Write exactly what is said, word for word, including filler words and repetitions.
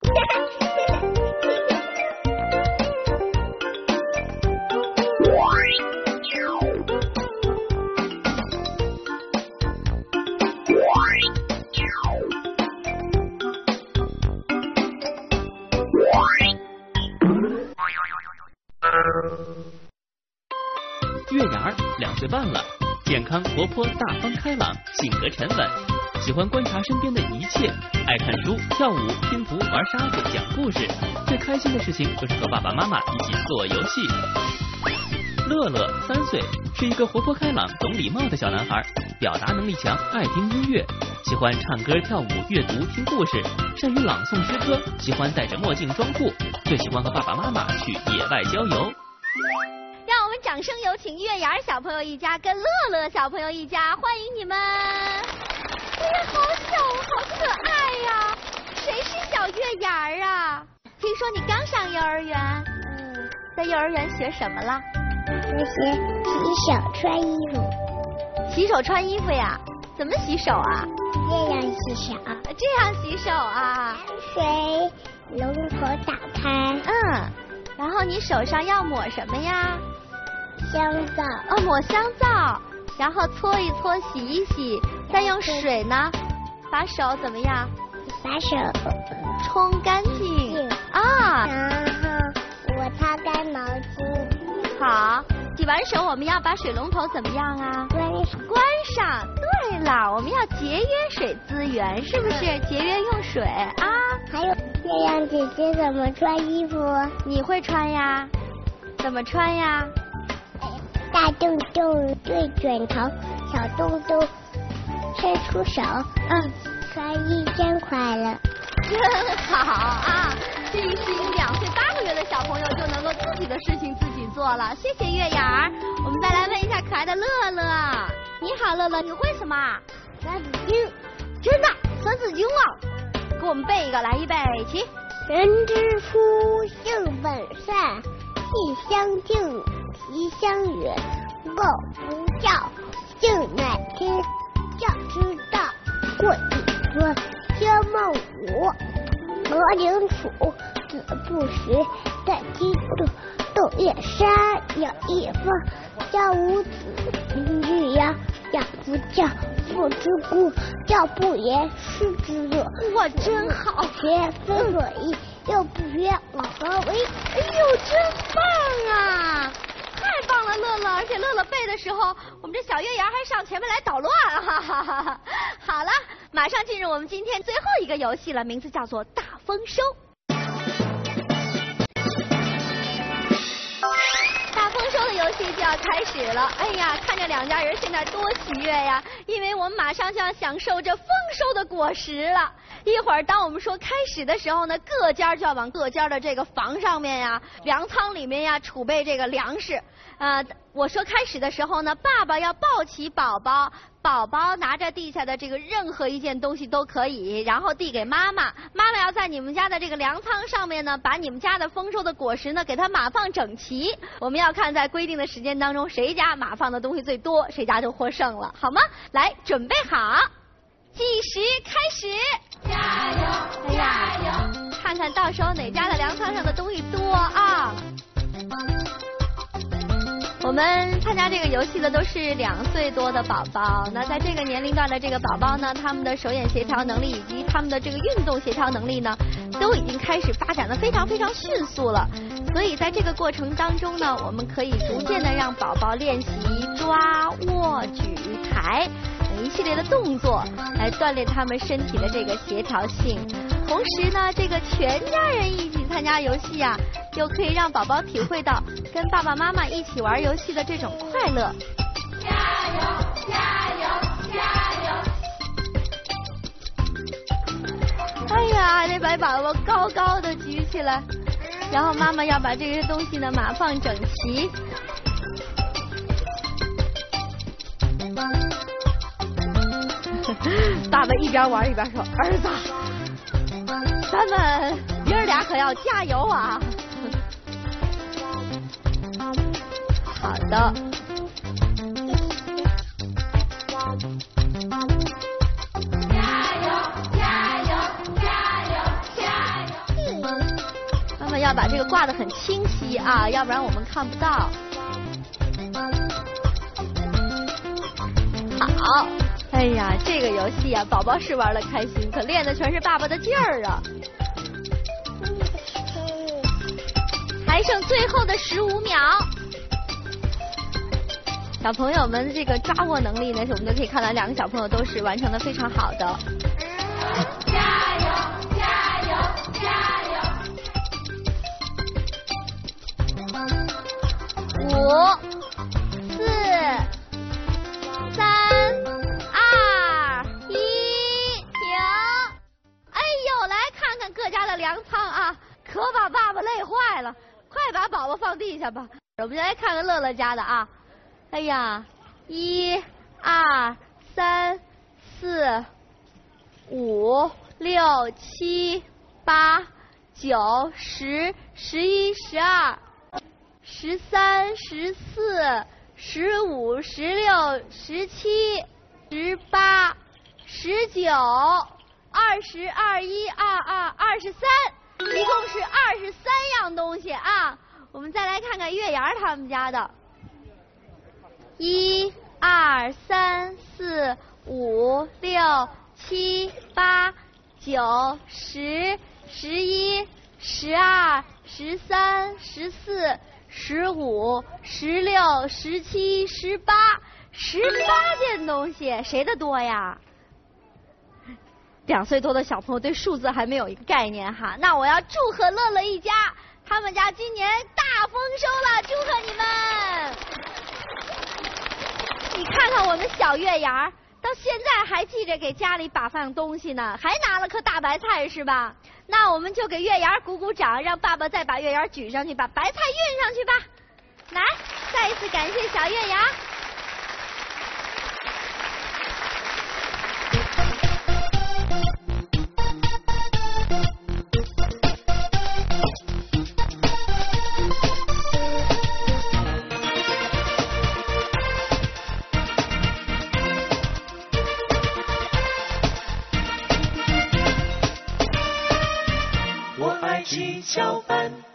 月牙儿两岁半了，健康活泼、大方开朗，性格沉稳，喜欢观察身边的一切，爱看书、跳舞、拼图、玩沙子、讲故事。最开心的事情就是和爸爸妈妈一起做游戏。乐乐三岁，是一个活泼开朗、懂礼貌的小男孩，表达能力强，爱听音乐，喜欢唱歌、跳舞、阅读、听故事，善于朗诵诗歌，喜欢戴着墨镜装酷，最喜欢和爸爸妈妈去野外郊游。 让我们掌声有请月牙小朋友一家跟乐乐小朋友一家，欢迎你们！哎呀，好小，好可爱呀！谁是小月牙啊？听说你刚上幼儿园？嗯，在幼儿园学什么了？ 学洗手穿衣服。 洗手穿衣服呀？怎么洗手啊？ 这样洗手。 这样洗手啊？ 水龙头打开。 嗯，然后你手上要抹什么呀？ 香皂。 哦，抹香皂，然后搓一搓，洗一洗，再用水呢，把手怎么样？ 把手冲干净啊。 然后我擦干毛巾。 好，洗完手我们要把水龙头怎么样啊？ 关关上。对了，我们要节约水资源，是不是？节约用水啊。 还有月亮姐姐怎么穿衣服？ 你会穿呀？怎么穿呀？ 大洞洞对卷头，小洞洞伸出手。 嗯， 穿一天快乐。 真好啊！这是一个两岁八个月的小朋友就能够自己的事情自己做了。谢谢月牙。我们再来问一下可爱的乐乐。你好，乐乐，你会什么？ 三字经。 真的？三字经啊？给我们背一个，来，预备起。 人之初，性本善，性相近，习相远。苟不教，性乃迁。教之道，过以尊。曰孟武，何领楚，子不学。在鸡斗，斗也山，有一方。教无子，名俱扬。养不教，父之过；教不严，师之乐。 哇，真好！ 学非所宜，又不学，我何为？ 哎呦，真棒啊！太棒了，乐乐！而且乐乐背的时候，我们这小月牙还上前面来捣乱，哈哈哈哈！好了，马上进入我们今天最后一个游戏了，名字叫做大丰收。大丰收的游戏就要开始了，哎呀，看着两家人现在多喜悦呀，因为我们马上就要享受这丰收的果实了。一会儿当我们说开始的时候呢，各家就要往各家的这个房上面呀、粮仓里面呀储备这个粮食。呃，我说开始的时候呢，爸爸要抱起宝宝，宝宝拿着地下的这个任何一件东西都可以，然后递给妈妈，妈妈要在你们家的这个粮仓上面呢，把你们家的丰收的果实呢给它码放整齐。我们要看在规定的时间当中，谁家码放的东西最多，谁家就获胜了，好吗？来，准备好，计时开始，加油，加油！看看到时候哪家的粮仓上的东西多啊！我们参加这个游戏的都是两岁多的宝宝，那在这个年龄段的这个宝宝呢，他们的手眼协调能力以及他们的这个运动协调能力呢，都已经开始发展的非常非常迅速了。所以在这个过程当中呢，我们可以逐渐的让宝宝练习抓、握、举、抬等一系列的动作，来锻炼他们身体的这个协调性。同时呢，这个全家人一起参加游戏啊，又可以让宝宝体会到跟爸爸妈妈一起玩游戏的这种快乐。加油！加油！加油！哎呀，还得把宝宝高高的举起来，然后妈妈要把这些东西呢码放整齐。爸爸一边玩一边说：“儿子，咱们爷儿俩可要加油啊！”好的。加油！加油！加油！加油！ 要把这个挂得很清晰啊，要不然我们看不到。好，哎呀，这个游戏啊，宝宝是玩得开心，可练的全是爸爸的劲儿啊。还剩最后的十五秒，小朋友们这个抓握能力呢，我们就可以看到两个小朋友都是完成的非常好的。加油！加油！加油！五、四、三、二、一，停！哎呦，来看看各家的粮仓啊，可把爸爸累坏了。快把宝宝放地下吧，我们来看看乐乐家的啊。哎呀，一、二、三、四、五、六、七、八、九、十、十一、十二、十三、十四、十五、十六、十七、十八、十九、二十、二一、二二、二十三。一共是二十三样东西啊！我们再来看看月牙他们家的，一、二、三、四、五、六、七、八、九、十、十一、十二、十三、十四、十五、十六、十七、十八，十八件东西，谁的多呀？两岁多的小朋友对数字还没有一个概念哈，那我要祝贺乐乐一家，他们家今年大丰收了，祝贺你们！你看看我们小月牙，到现在还记着给家里把饭东西呢，还拿了颗大白菜是吧？那我们就给月牙鼓鼓掌，让爸爸再把月牙举上去，把白菜运上去吧。来，再一次感谢小月牙。 我爱七巧板。